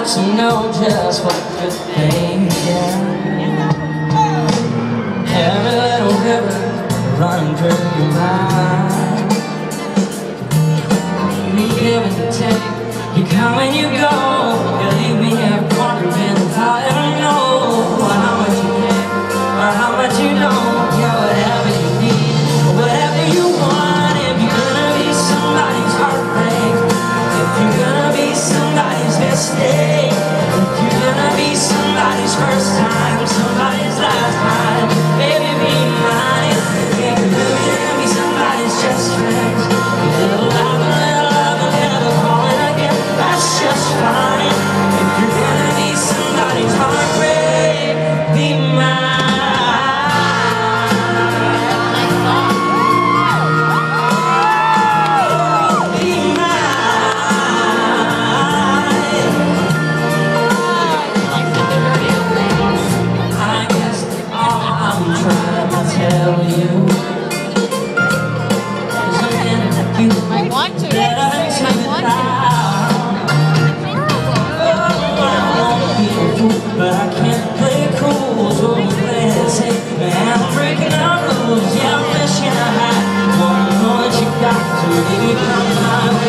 to know just what you're thinking. Every little river running through your mind. You give and take, you come and you go. You leave me here wondering if I'll ever know how much you care or how much you don't. Yeah, whatever you need, whatever you want. If you're gonna be somebody's heartbreak, if you're gonna be somebody's mistake, if you're gonna be somebody's first time, somebody's last time, baby, be mine. If you're gonna be somebody's just friend, a little love, never calling again, that's just fine. If you're gonna be somebody's heartbreak, be mine. Tell you, I want to. But I can't play cool, so I'm glad say, man, I'm breaking out rules. Yeah, I'm wishing I had one more that you got to leave me my mind.